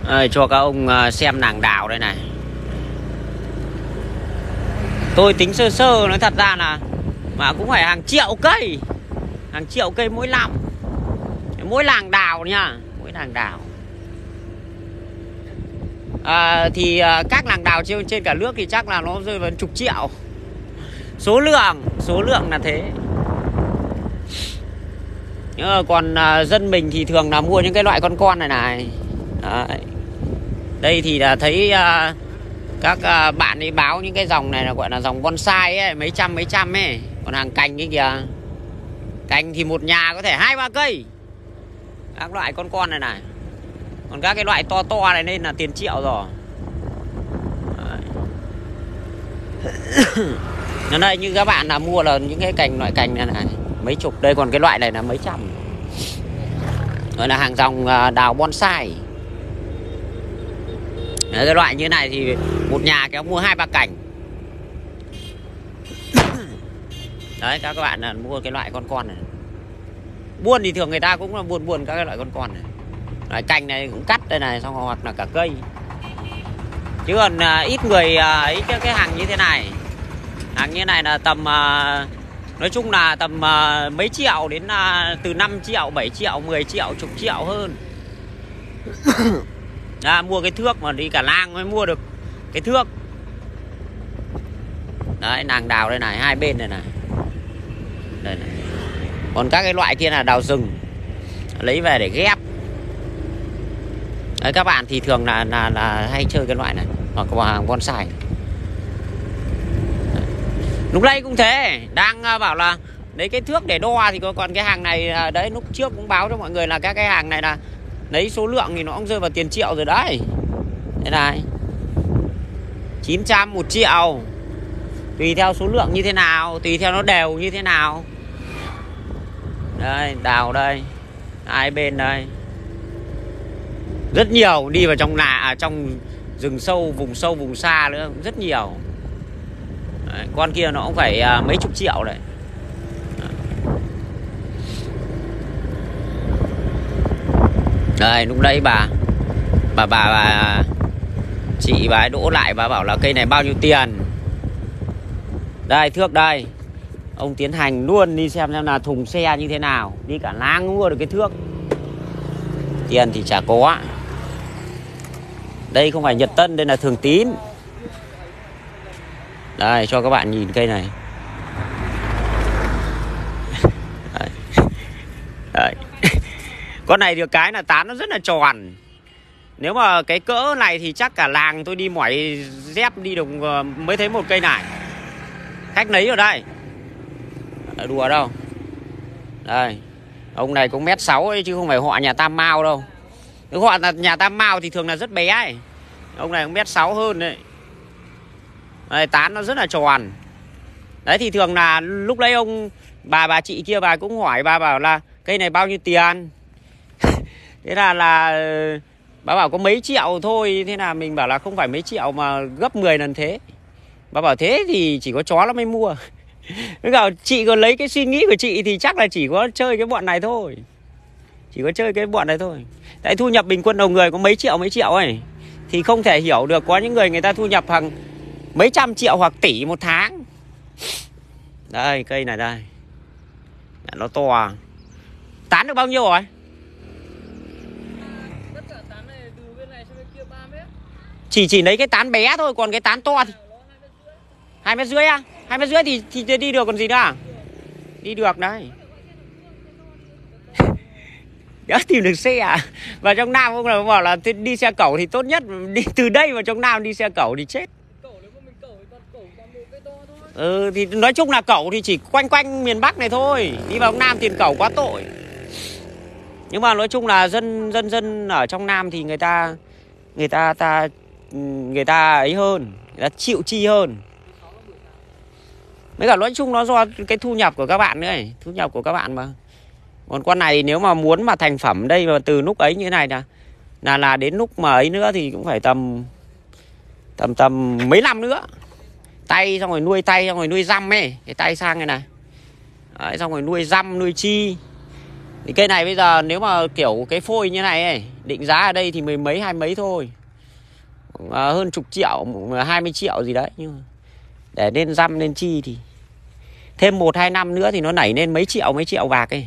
Cho các ông xem nàng đào đây này. Tôi tính sơ sơ nói thật ra là mà cũng phải hàng triệu cây. Hàng triệu cây mỗi năm. Mỗi làng đào nha. Mỗi làng đào. Các làng đào trên cả nước thì chắc là nó rơi vào chục triệu. Số lượng là thế. Còn dân mình thì thường là mua những cái loại con này này. Đấy. Đây thì là thấy các bạn ấy báo những cái dòng này là gọi là dòng bonsai ấy, mấy trăm ấy. Còn hàng cành ấy kìa. Cành thì một nhà có thể 2-3 cây. Các loại con này này. Còn các cái loại to này nên là tiền triệu rồi. Nó đây như các bạn là mua là những cái loại cành này này mấy chục. Đây còn cái loại này là mấy trăm. Gọi là hàng dòng đào bonsai. Đấy, cái loại như này thì một nhà kéo mua 2-3 cành. Đấy các bạn là mua cái loại con này. Buôn thì thường người ta cũng là buôn các cái loại con này. Loại cành này cũng cắt đây này, xong hoặc là cả cây. Chứ còn ít người ấy cái hàng như thế này. Hàng như này là tầm nói chung là tầm mấy triệu đến từ 5 triệu, 7 triệu, 10 triệu, chục triệu hơn. Mua cái thước mà đi cả làng mới mua được cái thước. Đấy, nàng đào đây này, hai bên này này. Đây này. Còn các cái loại kia là đào rừng. Lấy về để ghép. Đấy, các bạn thì thường là hay chơi cái loại này. Hoặc là hàng bonsai. Lúc đây cũng thế. Đang bảo là lấy cái thước để đo thì còn cái hàng này. Đấy, lúc trước cũng báo cho mọi người là các cái hàng này là lấy số lượng thì nó cũng rơi vào tiền triệu rồi đấy. Đây này 900, 1 triệu. Tùy theo số lượng như thế nào, tùy theo nó đều như thế nào. Đây, đào đây. Hai bên đây. Rất nhiều, đi vào trong rừng sâu, vùng xa nữa, rất nhiều. Đấy, con kia nó cũng phải mấy chục triệu đấy. Đây, lúc đấy bà chị bà ấy đỗ lại, bà bảo là cây này bao nhiêu tiền. Đây, thước đây. Ông tiến hành luôn đi xem là thùng xe như thế nào. Đi cả làng mua được cái thước. Tiền thì chả có. Đây không phải Nhật Tân, đây là Thường Tín. Đây, cho các bạn nhìn cây này. Đây. Đây. Con này được cái là tán nó rất là tròn. Nếu mà cái cỡ này thì chắc cả làng tôi đi mỏi dép đi được mới thấy một cây này. Khách lấy ở đây. Đùa đâu. Đây. Ông này cũng 1m6 ấy, chứ không phải họ nhà Tam Mao đâu. Nếu họ là nhà Tam Mao thì thường là rất bé ấy. Ông này cũng 1m6 hơn đấy. Đây, tán nó rất là tròn. Đấy thì thường là lúc đấy bà chị kia bà cũng hỏi, bà bảo là cây này bao nhiêu tiền. Thế là bà bảo có mấy triệu thôi. Thế là mình bảo là không phải mấy triệu mà gấp 10 lần thế. Bà bảo thế thì chỉ có chó nó mới mua. Với cả chị còn lấy cái suy nghĩ của chị thì chắc là chỉ có chơi cái bọn này thôi. Chỉ có chơi cái bọn này thôi. Tại thu nhập bình quân đầu người có mấy triệu ấy. Thì không thể hiểu được, có những người ta thu nhập hàng mấy trăm triệu hoặc tỷ một tháng. Đây, cây này đây. Nó to. Tán được bao nhiêu rồi? Tất cả tán này từ bên này sang bên kia 3 mét. Chỉ lấy cái tán bé thôi, còn cái tán to thì 2,5 mét à? 2,5 mét thì đi được còn gì nữa. Đi được đấy. Đã tìm được xe à? Và trong Nam ông là bảo là đi xe cẩu thì tốt nhất. Đi từ đây vào trong Nam đi xe cẩu thì chết. Thì nói chung là cẩu thì chỉ quanh miền Bắc này thôi. Đi vào Nam tiền cẩu quá tội. Nhưng mà nói chung là dân ở trong Nam thì người ta ấy hơn, người ta chịu chi hơn. Với cả nói chung nó do cái thu nhập của các bạn nữa ấy. Thu nhập của các bạn mà. Còn con này nếu mà muốn mà thành phẩm đây mà từ lúc ấy như thế này là đến lúc mà ấy nữa thì cũng phải tầm mấy năm nữa. Tay xong rồi nuôi tay, xong rồi nuôi dăm ấy. Cái tay sang này này. Đấy, xong rồi nuôi dăm, nuôi chi. Thì cây này bây giờ nếu mà kiểu cái phôi như này ấy, định giá ở đây thì mười mấy 20 mấy thôi, hơn chục triệu, 20 triệu gì đấy. Nhưng mà để lên răm lên chi thì thêm 1-2 năm nữa thì nó nảy lên mấy triệu bạc ấy.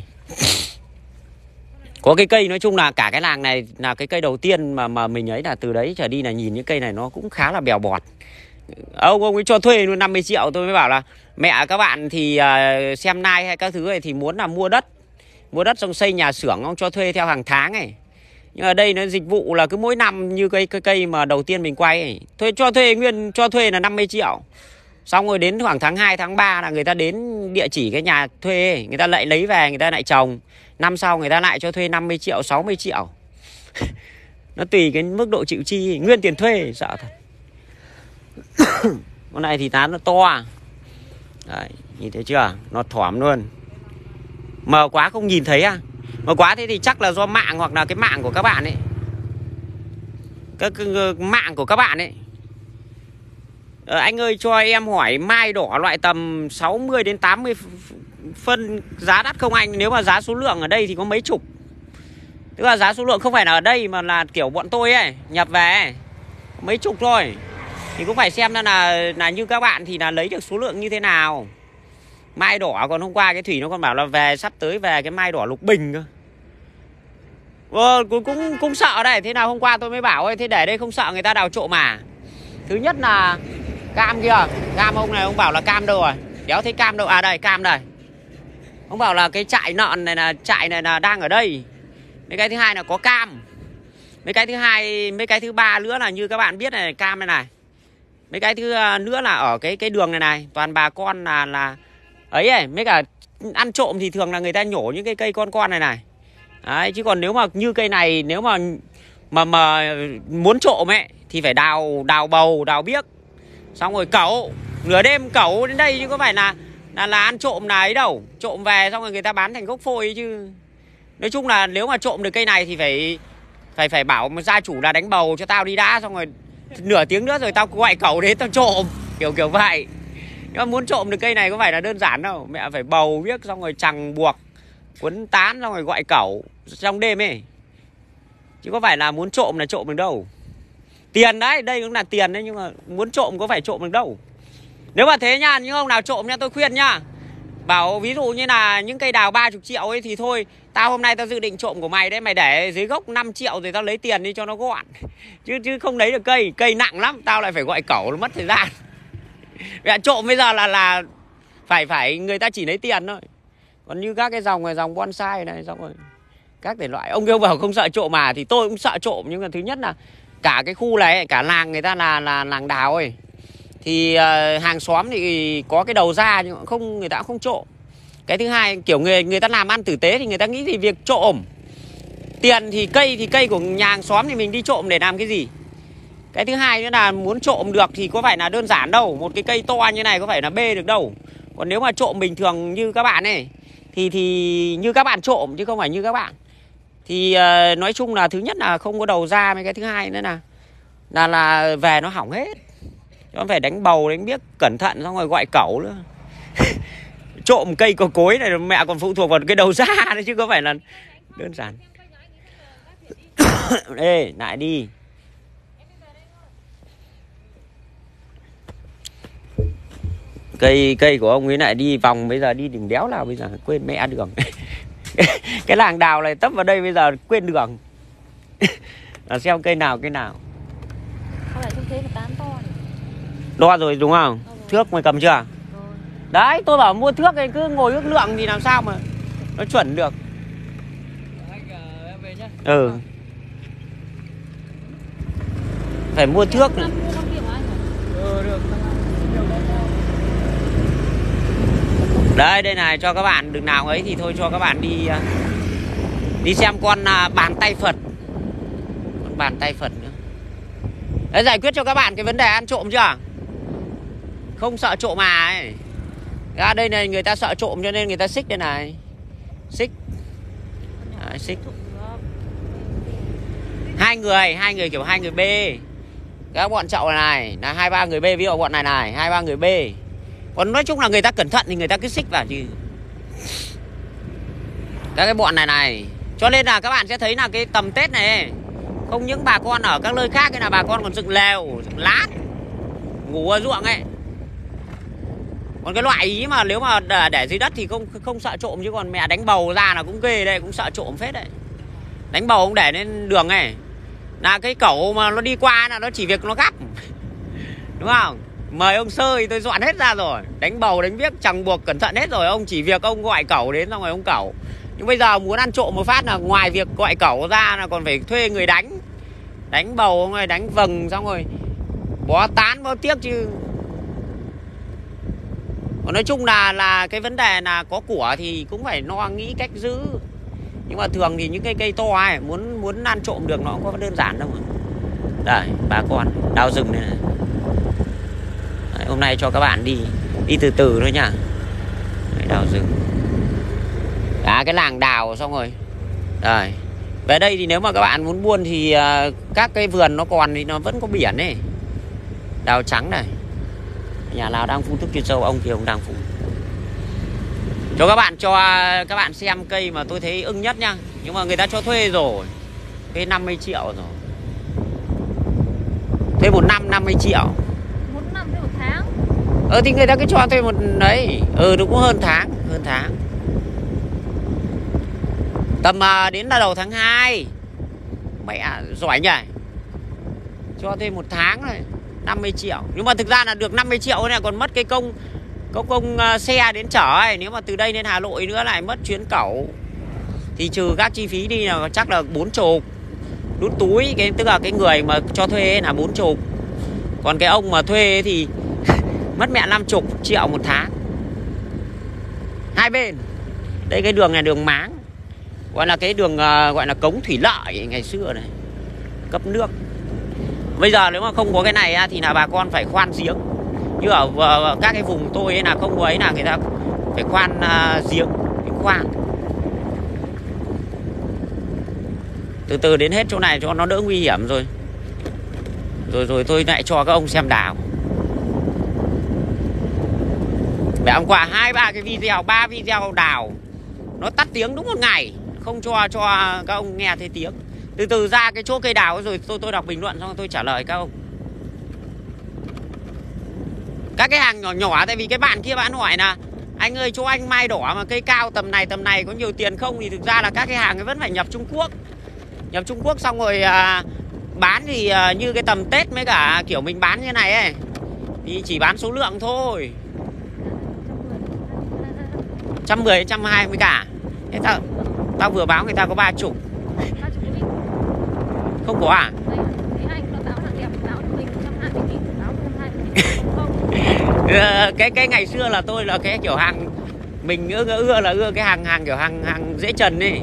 Có cái cây nói chung là cả cái làng này là cái cây đầu tiên mà mình ấy, là từ đấy trở đi là nhìn những cây này nó cũng khá là bèo bọt. Ông ấy cho thuê luôn 50 triệu. Tôi mới bảo là mẹ các bạn thì xem nai hay các thứ này thì muốn là mua đất xong xây nhà xưởng, ông cho thuê theo hàng tháng ấy. Nhưng ở đây nó dịch vụ là cứ mỗi năm như cây mà đầu tiên mình quay ấy, cho thuê là 50 triệu. Xong rồi đến khoảng tháng 2, tháng 3 là người ta đến địa chỉ cái nhà thuê ấy, người ta lại lấy về, người ta lại trồng. Năm sau người ta lại cho thuê 50 triệu, 60 triệu. Nó tùy cái mức độ chịu chi, nguyên tiền thuê, sợ thật. Con này thì tán nó to. Đấy, nhìn thấy chưa? Nó thỏm luôn. Mờ quá không nhìn thấy à? Mờ quá thế thì chắc là do mạng, hoặc là cái mạng của các bạn ấy. Cái mạng của các bạn ấy. Anh ơi cho em hỏi mai đỏ loại tầm 60 đến 80 phân giá đắt không anh? Nếu mà giá số lượng ở đây thì có mấy chục. Tức là giá số lượng không phải là ở đây mà là kiểu bọn tôi ấy, nhập về ấy. Mấy chục thôi. Thì cũng phải xem là như các bạn thì là lấy được số lượng như thế nào. Mai đỏ, còn hôm qua cái Thủy nó còn bảo là về sắp tới về cái mai đỏ Lục Bình cơ. Cũng sợ đây. Thế nào hôm qua tôi mới bảo ơi, thế để đây không sợ người ta đào trộm mà. Thứ nhất là cam kia, cam ông này ông bảo là cam đâu rồi? Đéo thấy cam đâu. À đây, cam đây. Ông bảo là cái trại nợn này là đang ở đây. Mấy cái thứ hai là có cam. Mấy cái thứ ba nữa là như các bạn biết này, cam này này. Mấy cái thứ nữa là ở cái đường này này, toàn bà con là ấy, mấy cả ăn trộm thì thường là người ta nhổ những cái cây con này này. Đấy, chứ còn nếu mà như cây này, nếu mà muốn trộm ấy thì phải đào bầu, đào biếc. Xong rồi cẩu, nửa đêm cẩu đến đây chứ có phải là ăn trộm là ấy đâu. Trộm về xong rồi người ta bán thành gốc phôi chứ. Nói chung là nếu mà trộm được cây này thì phải bảo gia chủ là đánh bầu cho tao đi đã, xong rồi nửa tiếng nữa rồi tao gọi cẩu đến tao trộm, kiểu vậy. Nhưng mà muốn trộm được cây này có phải là đơn giản đâu. Mẹ phải bầu viết xong rồi chằng buộc, quấn tán xong rồi gọi cẩu trong đêm ấy. Chứ có phải là muốn trộm là trộm được đâu. Tiền đấy, đây cũng là tiền đấy, nhưng mà muốn trộm có phải trộm được đâu. Nếu mà thế nha, những ông nào trộm nha, tôi khuyên nha. Bảo ví dụ như là những cây đào 30 triệu ấy thì thôi, tao hôm nay tao dự định trộm của mày đấy, mày để dưới gốc 5 triệu rồi tao lấy tiền đi cho nó gọn. Chứ không lấy được cây nặng lắm, tao lại phải gọi cẩu, nó mất thời gian. Mẹ trộm bây giờ là phải người ta chỉ lấy tiền thôi. Còn như các cái dòng bonsai này, xong rồi các thể loại, ông kêu bảo không sợ trộm mà, thì tôi cũng sợ trộm. Nhưng mà thứ nhất là cả cái khu này, cả làng người ta là làng đào ấy, thì hàng xóm thì có cái đầu ra nhưng không, người ta cũng không trộm. Cái thứ hai kiểu người ta làm ăn tử tế thì người ta nghĩ thì việc trộm tiền thì cây của nhà hàng xóm thì mình đi trộm để làm cái gì. Cái thứ hai nữa là muốn trộm được thì có phải là đơn giản đâu. Một cái cây to như này có phải là bê được đâu. Còn nếu mà trộm bình thường như các bạn ấy thì như các bạn trộm chứ không phải như các bạn. Thì nói chung là thứ nhất là không có đầu ra, mấy cái thứ hai nữa là về nó hỏng hết. Nó phải đánh bầu, đánh biếc cẩn thận, xong rồi gọi cẩu nữa. Trộm cây có cối này mẹ còn phụ thuộc vào cái đầu ra đấy, chứ có phải là đơn giản. Ê, lại đi. Cây của ông ấy lại đi vòng, bây giờ đi đỉnh đéo nào, bây giờ quên mẹ đường. Cái làng đào này tấp vào đây bây giờ quên đường. Là xem cây nào. Không phải thế mà tán to này. Đo rồi đúng không? Thước mày cầm chưa? Rồi. Đấy, tôi bảo mua thước ấy, cứ ngồi ước lượng thì làm sao mà nó chuẩn được. Em về nhá. Ừ. Phải mua thước nữa. Được. Đây này, cho các bạn đừng nào ấy thì thôi cho các bạn đi xem con bàn tay Phật. Con bàn tay Phật nữa. Đấy, giải quyết cho các bạn cái vấn đề ăn trộm chưa? Không sợ trộm mà ấy. Ra đây này người ta sợ trộm cho nên người ta xích đây này. Xích. Đấy, xích. Hai người kiểu hai người B. Các bọn chậu này là 2-3 người B, ví dụ bọn này 2-3 người B. Còn nói chung là người ta cẩn thận thì người ta cứ xích vào chứ. Các cái bọn này. Cho nên là các bạn sẽ thấy là cái tầm Tết này, không những bà con ở các nơi khác ấy là bà con còn dựng lều, dựng lát, ngủ ở ruộng ấy. Còn cái loại ý mà nếu mà để dưới đất thì không sợ trộm, chứ còn mẹ đánh bầu ra là cũng ghê đây, cũng sợ trộm phết đấy. Đánh bầu không để lên đường này, là cái cẩu mà nó đi qua là nó chỉ việc nó gắp, đúng không? Mời ông Sơ thì tôi dọn hết ra rồi. Đánh bầu đánh biếc chẳng buộc cẩn thận hết rồi. Ông chỉ việc ông gọi cẩu đến xong rồi ông cẩu. Nhưng bây giờ muốn ăn trộm một phát là ngoài việc gọi cẩu ra là còn phải thuê người đánh. Đánh bầu rồi đánh vầng xong rồi bó tán bó tiếc chứ. Còn nói chung là cái vấn đề là có của thì cũng phải lo nghĩ cách giữ. Nhưng mà thường thì những cái cây to ấy, muốn ăn trộm được nó cũng có đơn giản đâu mà. Đây, bà con đào rừng đây này. Đấy, hôm nay cho các bạn đi từ từ thôi nha. Đấy, đào rừng. Cái làng đào xong rồi. Đây. Về đây thì nếu mà các bạn muốn buôn thì các cái vườn nó còn thì nó vẫn có biển ấy. Đào trắng này. Nhà nào đang phun thuốc trừ sâu, ông kia ông đang phun. Cho các bạn xem cây mà tôi thấy ưng nhất nha. Nhưng mà người ta cho thuê rồi. Thuê 50 triệu rồi. Thuê một năm 50 triệu. Một năm thuê một tháng. Thì người ta cứ cho thuê một đấy. Nó cũng hơn tháng. Tầm đến là đầu tháng 2. Mẹ giỏi nhỉ. Cho thuê một tháng rồi 50 triệu. Nhưng mà thực ra là được 50 triệu này còn mất cái công xe đến chở ấy. Nếu mà từ đây lên Hà Nội nữa lại mất chuyến cẩu. Thì trừ các chi phí đi là chắc là 40. Đút túi, tức là cái người mà cho thuê ấy là 40. Còn cái ông mà thuê thì mất mẹ 50 triệu một tháng. Hai bên. Đây cái đường này đường máng. Gọi là cái đường gọi là cống thủy lợi ngày xưa này. Cấp nước. Bây giờ nếu mà không có cái này thì là bà con phải khoan giếng. Như ở các cái vùng tôi ấy là không có ấy là người ta phải khoan giếng, khoan. Từ từ đến hết chỗ này cho nó đỡ nguy hiểm rồi. Rồi tôi lại cho các ông xem đào. Mẹ hôm qua 2-3 cái video, 3 video đào. Nó tắt tiếng đúng một ngày. Không cho các ông nghe thấy tiếng. Từ từ ra cái chỗ cây đào rồi tôi đọc bình luận xong tôi trả lời các ông. Các cái hàng nhỏ nhỏ, tại vì cái bạn kia bạn hỏi là anh ơi chỗ anh mai đỏ mà cây cao tầm này có nhiều tiền không? Thì thực ra là các cái hàng ấy vẫn phải nhập Trung Quốc. Nhập Trung Quốc xong rồi bán thì như cái tầm Tết với cả kiểu mình bán như này ấy thì chỉ bán số lượng thôi. 110, 120 cả. Thế tao vừa báo người ta có 30. Không có à? Cái ngày xưa là tôi là cái kiểu hàng mình ưa cái hàng kiểu hàng dễ trần ấy.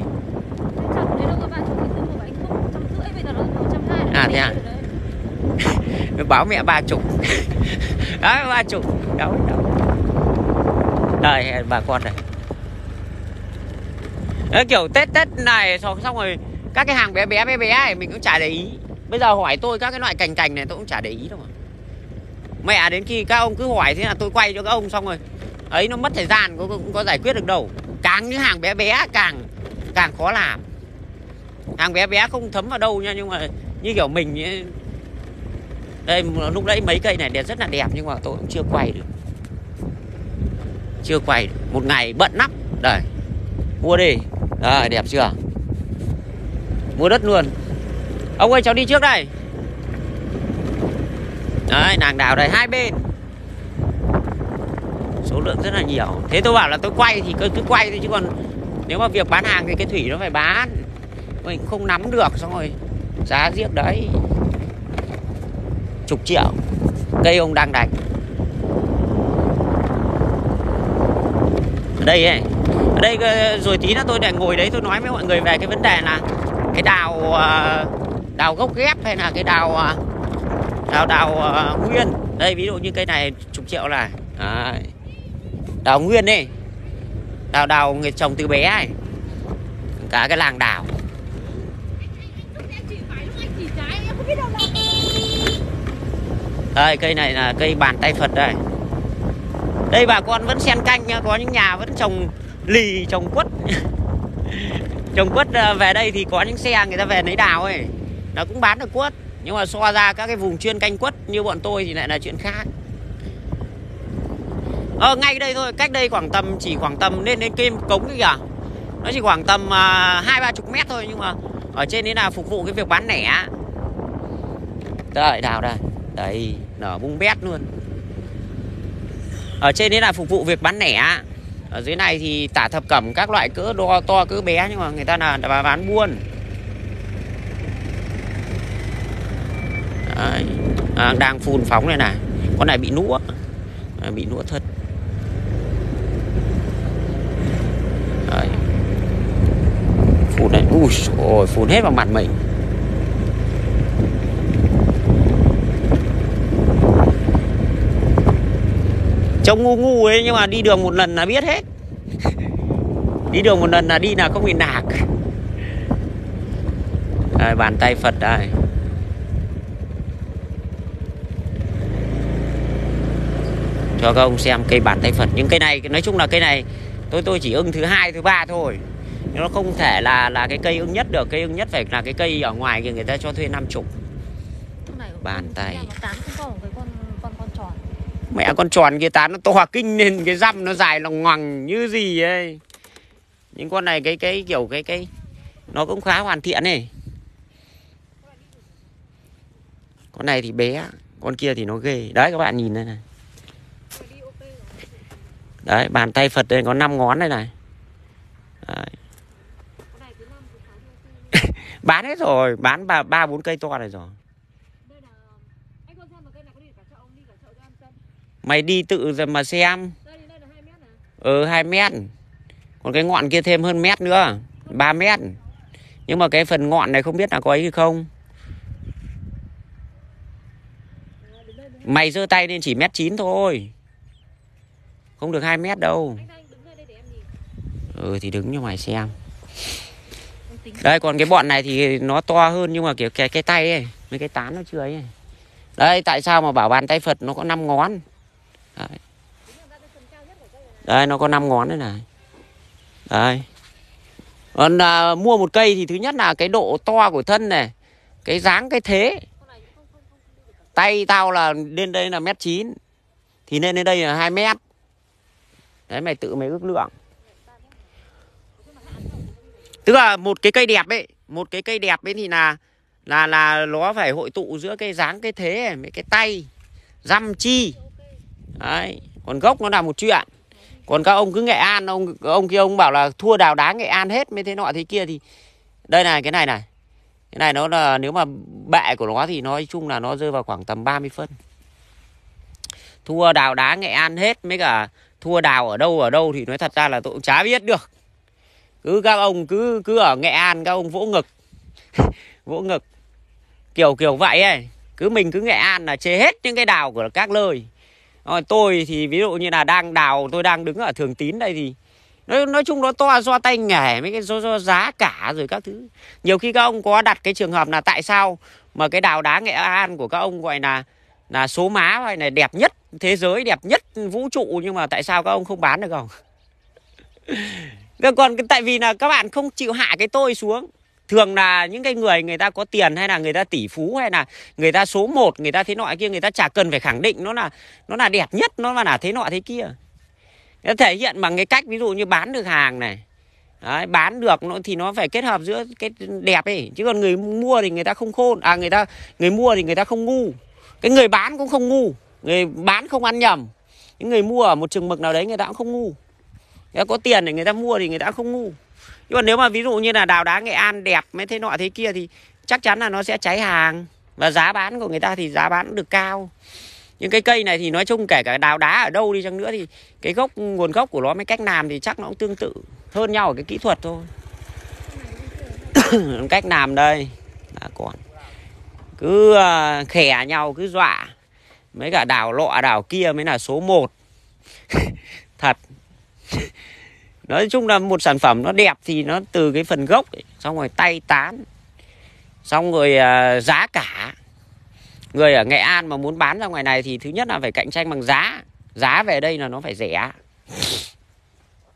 Thế à? Báo mẹ 30. Đấy 30. Đâu. Đây bà con này. Đấy, kiểu Tết này xong rồi các cái hàng bé ấy mình cũng chả để ý. Bây giờ hỏi tôi các cái loại cành này tôi cũng chả để ý đâu mà. Mẹ đến khi các ông cứ hỏi thế là tôi quay cho các ông xong rồi ấy nó mất thời gian cũng có giải quyết được đâu. Càng những hàng bé càng khó làm. Hàng bé không thấm vào đâu nha, nhưng mà như kiểu mình ấy, đây lúc đấy mấy cây này rất là đẹp nhưng mà tôi cũng chưa quay được. Một ngày bận lắm. Đây. Mua đi. Đây, đẹp chưa? Mua đất luôn. Ông ơi cháu đi trước đây. Đấy, nàng đào đây hai bên. Số lượng rất là nhiều. Thế tôi bảo là tôi quay thì cứ quay thôi, chứ còn nếu mà việc bán hàng thì cái Thủy nó phải bán. Mình cũng không nắm được, xong rồi giá giết đấy 10 triệu. Cây ông đang đánh. Ở đây ấy. Ở đây rồi tí nữa tôi để ngồi đấy tôi nói với mọi người về cái vấn đề là cái đào gốc ghép hay là cái đào nguyên. Đây ví dụ như cây này 10 triệu này. Đấy. Đào nguyên đi. Đào người trồng từ bé ấy. Cả cái làng đào. Đây cây này là cây bàn tay Phật đây. Đây bà con vẫn xen canh nha, có những nhà vẫn trồng lì, trồng quất. Trồng quất về đây thì có những xe người ta về lấy đào ấy, nó cũng bán được quất. Nhưng mà so ra các cái vùng chuyên canh quất như bọn tôi thì lại là chuyện khác. Ngay đây thôi, cách đây chỉ khoảng tầm lên cái cống kia kìa. Nó chỉ khoảng tầm 20-30 mét thôi, nhưng mà ở trên đấy là phục vụ cái việc bán lẻ. Đây, đào đây. Đấy, nở bung bét luôn. Ở trên đấy là phục vụ việc bán lẻ. Ở dưới này thì tả thập cẩm các loại cỡ to cỡ bé, nhưng mà người ta là bán buôn. Đấy. Đang phun phóng này này. Con này bị nũa. Bị nũa thật. Đấy. Phun này, ui ôi, phun hết vào mặt mình. Trông ngu ngu ấy, nhưng mà đi đường một lần là biết hết. Đi đường một lần là đi là không bị nạc. Đây, bàn tay Phật đây. Cho các ông xem cây bàn tay Phật. Nhưng cây này, nói chung là cây này tôi chỉ ưng thứ 2, thứ 3 thôi. Nhưng nó không thể là cái cây ưng nhất được. Cây ưng nhất phải là cái cây ở ngoài kia người ta cho thuê 50. Bàn tay. Con tròn. Mẹ con tròn kia tán nó to kinh nên cái răm nó dài lòng ngoằng như gì ấy. Nhưng con này cái kiểu cái nó cũng khá hoàn thiện này. Con này thì bé, con kia thì nó ghê. Đấy các bạn nhìn đây này. Đấy, bàn tay Phật đây có 5 ngón đây này. Đấy. Bán hết rồi, bán 3-4 cây to này rồi. Mày đi tự rồi mà xem. 2 mét. Còn cái ngọn kia thêm hơn mét nữa, 3 mét. Nhưng mà cái phần ngọn này không biết là có ấy hay không. Mày giơ tay lên chỉ 1m9 thôi. Không được 2 mét đâu. Thì đứng cho mày xem. Đây, còn cái bọn này thì nó to hơn, nhưng mà kiểu cái tay ấy, mấy cái tán nó chưa ấy. Đây, tại sao mà bảo bàn tay Phật nó có 5 ngón. Đấy. Đây, nó có 5 ngón đây này. Đây. Còn mua một cây thì thứ nhất là cái độ to của thân này, cái dáng cái thế. Tay tao là lên đây là 1m9, thì lên đến đây là 2 mét. Đấy, mày tự mày ước lượng. Tức là một cái cây đẹp ấy, thì là nó phải hội tụ giữa cái dáng cái thế với cái tay, dăm chi. Đấy, còn gốc nó là một chuyện. Còn các ông cứ Nghệ An, ông kia ông bảo là thua đào đá Nghệ An hết mấy thế nọ thế kia, thì đây này, cái này này. Cái này nó là, nếu mà bệ của nó thì nói chung là nó rơi vào khoảng tầm 30 phân. Thua đào đá Nghệ An hết, mấy cả thua đào ở đâu thì nói thật ra là tôi cũng chả biết được. Cứ các ông cứ ở Nghệ An các ông vỗ ngực. Vỗ ngực. Kiểu vậy ấy. Mình cứ Nghệ An là chê hết những cái đào của các nơi. Rồi tôi thì ví dụ như là đang đào, tôi đang đứng ở Thường Tín đây thì nói chung nó to do tay nghề, mấy cái do giá cả rồi các thứ. Nhiều khi các ông có đặt cái trường hợp là tại sao mà cái đào đá Nghệ An của các ông gọi là số má hay là đẹp nhất thế giới, đẹp nhất vũ trụ, nhưng mà tại sao các ông không bán được không? Còn tại vì là các bạn không chịu hạ cái tôi xuống. Thường là những cái người ta có tiền, hay là người ta tỷ phú, hay là người ta số 1, người ta thế nọ kia, người ta chả cần phải khẳng định nó là đẹp nhất, nó là thế nọ thế kia. Nó thể hiện bằng cái cách ví dụ như bán được hàng này. Đấy, bán được thì nó phải kết hợp giữa cái đẹp ấy. Chứ còn người mua thì người ta không khôn. Người mua thì người ta không ngu. Cái người bán cũng không ngu. Người bán không ăn nhầm. Những người mua ở một chừng mực nào đấy người ta cũng không ngu. Người ta có tiền để người ta mua thì người ta không ngu. Nhưng mà nếu mà ví dụ như là đào đá Nghệ An đẹp mấy thế nọ thế kia thì chắc chắn là nó sẽ cháy hàng. Và giá bán của người ta thì giá bán cũng được cao. Nhưng cái cây này thì nói chung kể cả đào đá ở đâu đi chăng nữa thì cái nguồn gốc của nó, mấy cách làm thì chắc nó cũng tương tự, hơn nhau ở cái kỹ thuật thôi. Cách làm đây là còn cứ khè nhau, cứ dọa. Mấy cả đào lọ đào kia mới là số 1. Thật. Nói chung là một sản phẩm nó đẹp thì nó từ cái phần gốc ấy, xong rồi tay tán, xong rồi giá cả. Người ở Nghệ An mà muốn bán ra ngoài này thì thứ nhất là phải cạnh tranh bằng giá. Giá về đây là nó phải rẻ.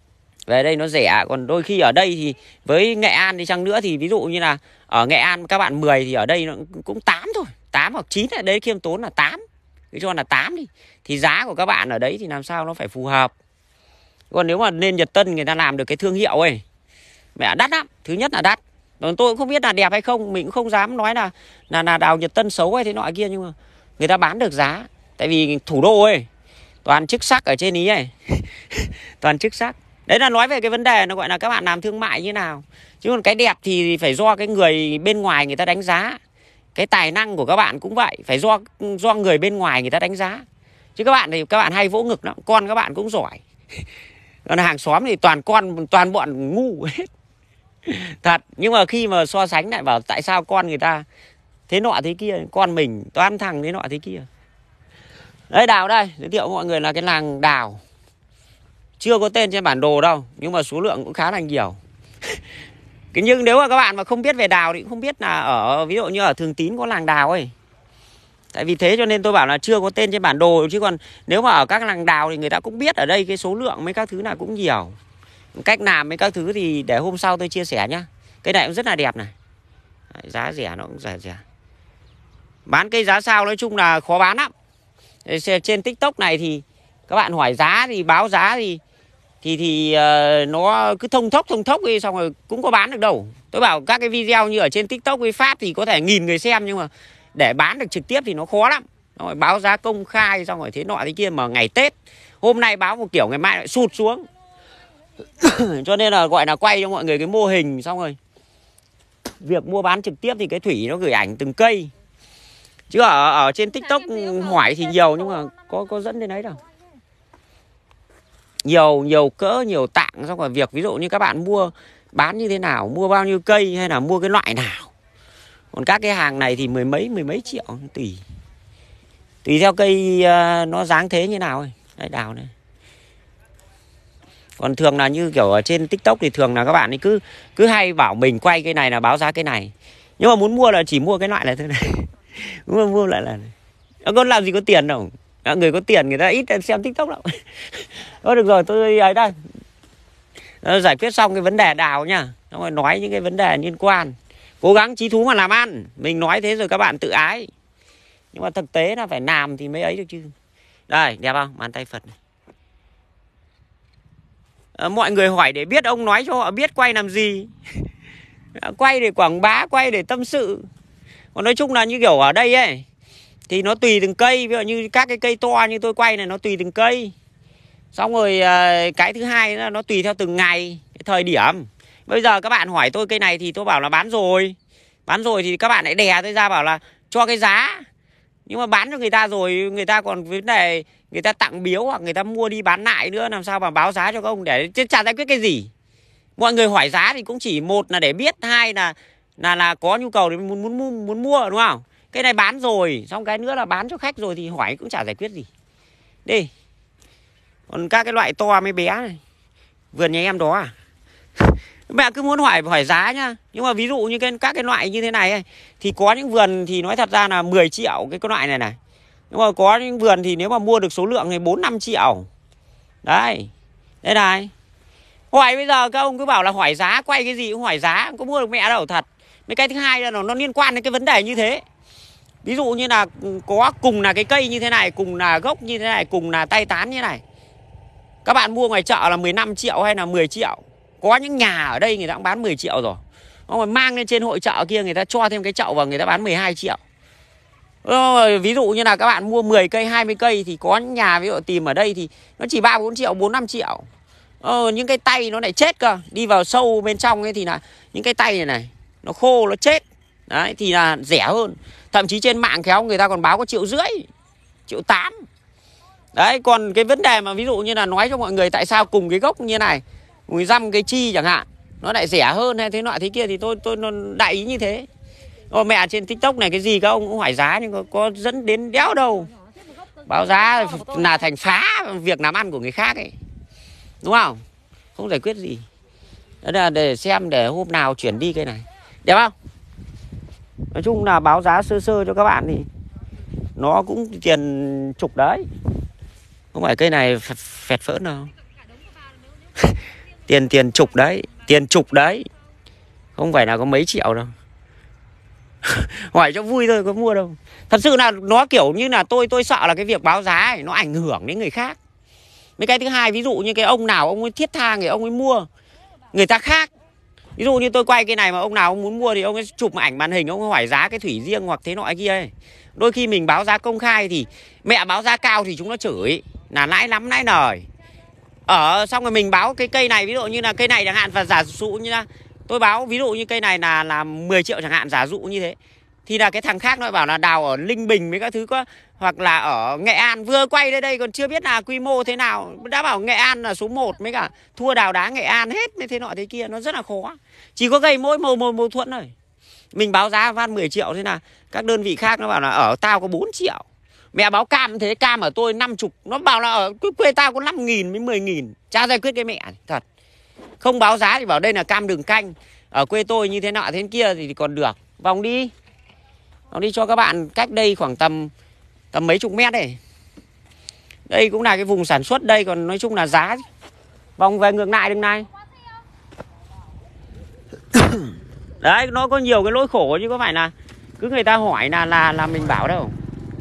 Về đây nó rẻ, còn đôi khi ở đây thì với Nghệ An đi chăng nữa thì ví dụ như là ở Nghệ An các bạn 10 thì ở đây nó cũng 8 thôi, 8 hoặc 9 ở đấy khiêm tốn là 8. Cứ cho là 8 đi. Thì giá của các bạn ở đấy thì làm sao nó phải phù hợp. Còn nếu mà lên Nhật Tân người ta làm được cái thương hiệu ấy, mẹ đắt lắm. Thứ nhất là đắt. Còn tôi cũng không biết là đẹp hay không, mình cũng không dám nói là đào Nhật Tân xấu hay thế nọ kia, nhưng mà người ta bán được giá. Tại vì thủ đô ấy toàn chức sắc ở trên ý ấy. Toàn chức sắc. Đấy là nói về cái vấn đề nó gọi là các bạn làm thương mại như nào. Chứ còn cái đẹp thì phải do cái người bên ngoài người ta đánh giá. Cái tài năng của các bạn cũng vậy, phải do người bên ngoài người ta đánh giá. Chứ các bạn thì các bạn hay vỗ ngực lắm, con các bạn cũng giỏi. Còn hàng xóm thì toàn bọn ngu hết. Thật, nhưng mà khi mà so sánh lại bảo tại sao con người ta thế nọ thế kia, con mình toán thằng thế nọ thế kia. Đấy, đào đây, giới thiệu với mọi người là cái làng đào. Chưa có tên trên bản đồ đâu, nhưng mà số lượng cũng khá là nhiều. Nhưng nếu mà các bạn mà không biết về đào thì cũng không biết là ở ví dụ như ở Thường Tín có làng đào ấy. Tại vì thế cho nên tôi bảo là chưa có tên trên bản đồ. Chứ còn nếu mà ở các làng đào thì người ta cũng biết ở đây cái số lượng mấy các thứ nào cũng nhiều. Cách làm mấy các thứ thì để hôm sau tôi chia sẻ nhá. Cái này cũng rất là đẹp này. Giá rẻ, nó cũng rẻ. Bán cây giá sao nói chung là khó bán lắm. Trên TikTok này thì các bạn hỏi giá thì báo giá thì nó cứ thông thốc đi, xong rồi cũng có bán được đâu. Tôi bảo các cái video như ở trên TikTok với Phát thì có thể 1000 người xem, nhưng mà để bán được trực tiếp thì nó khó lắm. Rồi báo giá công khai xong rồi thế nọ thế kia, mà ngày Tết hôm nay báo một kiểu ngày mai lại sụt xuống. Cho nên là gọi là quay cho mọi người cái mô hình, xong rồi việc mua bán trực tiếp thì cái Thủy nó gửi ảnh từng cây. Chứ ở trên TikTok hỏi thì nhiều, nhưng mà có dẫn đến đấy đâu. Nhiều cỡ, nhiều tạng, xong rồi việc ví dụ như các bạn mua bán như thế nào, mua bao nhiêu cây hay là mua cái loại nào. Còn các cái hàng này thì mười mấy triệu, tùy theo cây nó dáng thế như nào ấy. Đấy, đào này. Còn thường là như kiểu ở trên TikTok thì thường là các bạn ấy cứ hay bảo mình quay cái này là báo giá cái này. Nhưng mà muốn mua là chỉ mua cái loại này thôi này. Mua lại là này. Nó có làm gì có tiền đâu. Người có tiền người ta ít xem TikTok lắm. Thôi được rồi, tôi ấy đây. Giải quyết xong cái vấn đề đào nha. Xong rồi nói những cái vấn đề liên quan. Cố gắng chí thú mà làm ăn. Mình nói thế rồi các bạn tự ái. Nhưng mà thực tế là phải làm thì mới ấy được chứ. Đây, đẹp không? Bàn tay Phật này. Mọi người hỏi để biết, ông nói cho họ biết quay làm gì. Quay để quảng bá, quay để tâm sự. Còn nói chung là như kiểu ở đây ấy thì nó tùy từng cây. Ví dụ như các cái cây to như tôi quay này nó tùy từng cây. Xong rồi cái thứ hai là nó tùy theo từng ngày, cái thời điểm. Bây giờ các bạn hỏi tôi cây này thì tôi bảo là bán rồi. Bán rồi thì các bạn lại đè tôi ra bảo là cho cái giá. Nhưng mà bán cho người ta rồi, người ta còn vấn đề người ta tặng biếu hoặc người ta mua đi bán lại nữa, làm sao mà báo giá cho các ông để chứ chả giải quyết cái gì. Mọi người hỏi giá thì cũng chỉ một là để biết, hai là có nhu cầu thì muốn mua, đúng không? Cái này bán rồi, xong cái nữa là bán cho khách rồi thì hỏi cũng chả giải quyết gì. Đi. Còn các cái loại to mấy bé này, vườn nhà em đó à? Mẹ cứ muốn hỏi giá nhá. Nhưng mà ví dụ như các cái loại như thế này ấy, thì có những vườn thì nói thật ra là 10 triệu cái loại này này. Nhưng mà có những vườn thì nếu mà mua được số lượng thì 4-5 triệu. Đấy. Đây này. Hỏi bây giờ các ông cứ bảo là hỏi giá, quay cái gì cũng hỏi giá, không có mua được mẹ đâu thật. Mấy cái thứ hai là nó liên quan đến cái vấn đề như thế. Ví dụ như là có cùng là cái cây như thế này, cùng là gốc như thế này, cùng là tay tán như thế này. Các bạn mua ngoài chợ là 15 triệu hay là 10 triệu. Có những nhà ở đây người ta cũng bán 10 triệu rồi. Mà mang lên trên hội chợ kia người ta cho thêm cái chậu vào người ta bán 12 triệu. Ví dụ như là các bạn mua 10 cây, 20 cây thì có những nhà ví dụ tìm ở đây thì nó chỉ 3-4 triệu, 4-5 triệu. Những cái tay nó lại chết cơ. Đi vào sâu bên trong ấy thì là những cái tay này nó khô, nó chết. Đấy thì là rẻ hơn. Thậm chí trên mạng khéo người ta còn báo có 1,5 triệu, 1,8 triệu. Đấy, còn cái vấn đề mà ví dụ như là nói cho mọi người tại sao cùng cái gốc như này, mùi răm cái chi chẳng hạn, nó lại rẻ hơn hay thế nọ thế kia thì tôi đại ý như thế. Mẹ trên TikTok này cái gì các ông cũng hỏi giá nhưng có dẫn đến đéo đâu. Báo giá là thành phá việc làm ăn của người khác ấy. Đúng không? Không giải quyết gì. Đó là để xem để hôm nào chuyển đi cây này. Đẹp không? Nói chung là báo giá sơ sơ cho các bạn thì nó cũng tiền chục đấy. Không phải cây này phẹt phỡn đâu. Tiền chục đấy. Tiền chục đấy. Không phải là có mấy triệu đâu. Hỏi cho vui thôi, có mua đâu. Thật sự là nó kiểu như là tôi sợ là cái việc báo giá ấy, nó ảnh hưởng đến người khác. Mấy cái thứ hai, ví dụ như cái ông nào ông ấy thiết tha người ông ấy mua, người ta khác. Ví dụ như tôi quay cái này mà ông nào ông muốn mua thì ông ấy chụp một ảnh màn hình, ông ấy hỏi giá cái thủy riêng hoặc thế nọ kia ấy. Đôi khi mình báo giá công khai thì mẹ báo giá cao thì chúng nó chửi là lãi lắm lãi nời. Xong rồi mình báo cái cây này, ví dụ như là cây này chẳng hạn, và giả dụ như là tôi báo ví dụ như cây này là 10 triệu chẳng hạn, giả dụ như thế. Thì là cái thằng khác nó bảo là đào ở Ninh Bình với các thứ có, hoặc là ở Nghệ An, vừa quay đến đây còn chưa biết là quy mô thế nào, đã bảo Nghệ An là số 1 mấy cả thua đào đá Nghệ An hết thế nọ thế kia, nó rất là khó. Chỉ có gây mỗi mâu thuẫn thôi. Mình báo giá van 10 triệu thế là các đơn vị khác nó bảo là ở tao có 4 triệu. Mẹ báo cam thế, cam ở tôi 50, nó bảo là ở quê tao có 5.000 với 10.000. Chả giải quyết cái mẹ thật. Không báo giá thì bảo đây là cam đường canh, ở quê tôi như thế nọ thế kia thì còn được. Vòng đi cho các bạn, cách đây khoảng tầm mấy chục mét đây. Đây cũng là cái vùng sản xuất đây, còn nói chung là giá. Vòng về ngược lại đường này. Đấy, nó có nhiều cái lỗi khổ chứ có phải là cứ người ta hỏi là mình bảo đâu.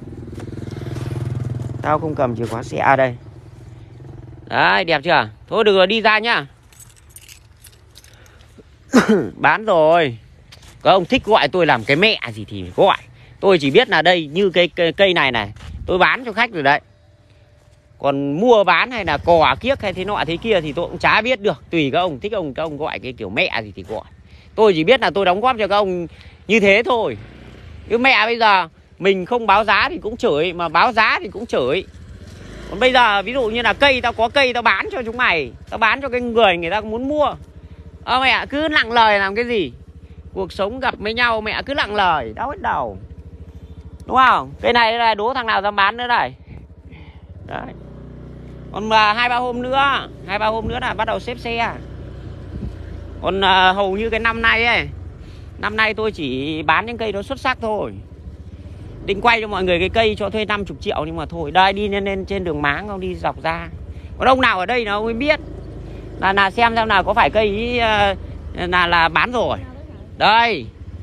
Tao không cầm chìa khóa xe à đây. Đấy, đẹp chưa? Thôi được rồi, đi ra nhá. Bán rồi. Các ông thích gọi tôi làm cái mẹ gì thì gọi. Tôi chỉ biết là đây, như cái cây này tôi bán cho khách rồi đấy. Còn mua bán hay là cò kiếc hay thế nọ thế kia thì tôi cũng chả biết được. Tùy các ông thích, các ông gọi cái kiểu mẹ gì thì gọi. Tôi chỉ biết là tôi đóng góp cho các ông như thế thôi. Chứ mẹ bây giờ mình không báo giá thì cũng chửi, mà báo giá thì cũng chửi. Còn bây giờ ví dụ như là cây, tao có cây tao bán cho chúng mày, tao bán cho cái người ta muốn mua. Mẹ cứ nặng lời làm cái gì. Cuộc sống gặp với nhau mẹ cứ nặng lời, đau hết đầu. Đúng không? Cây này là đố thằng nào dám bán nữa đây. Đấy. Còn 2-3 hôm nữa là bắt đầu xếp xe. Còn hầu như cái năm nay ấy, năm nay tôi chỉ bán những cây nó xuất sắc thôi. Định quay cho mọi người cái cây cho thuê 50 triệu nhưng mà thôi. Đây, đi lên trên đường Máng, không đi dọc ra. Còn ông nào ở đây nó mới biết là xem nào có phải cây ý, là bán rồi. Đây.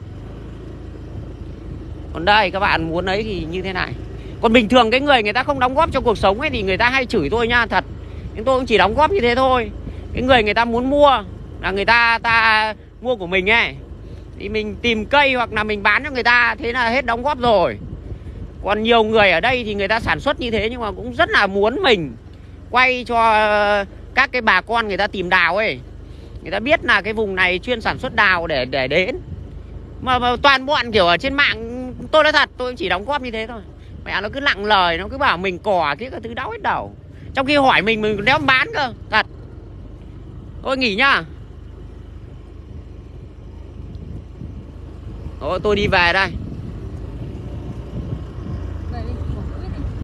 Còn đây các bạn muốn ấy thì như thế này. Còn bình thường cái người ta không đóng góp cho cuộc sống ấy thì người ta hay chửi tôi nha, thật. Nhưng tôi cũng chỉ đóng góp như thế thôi. Cái người ta muốn mua là người ta mua của mình ấy, thì mình tìm cây hoặc là mình bán cho người ta, thế là hết đóng góp rồi. Còn nhiều người ở đây thì người ta sản xuất như thế nhưng mà cũng rất là muốn mình quay cho các cái bà con người ta tìm đào ấy. Người ta biết là cái vùng này chuyên sản xuất đào để đến. Mà toàn bọn kiểu ở trên mạng, tôi nói thật, tôi chỉ đóng góp như thế thôi. Mẹ nó cứ nặng lời, nó cứ bảo mình cò cái thứ đau hết đầu. Trong khi hỏi mình đéo bán cơ, thật. Tôi nghỉ nhá. Tôi đi về đây.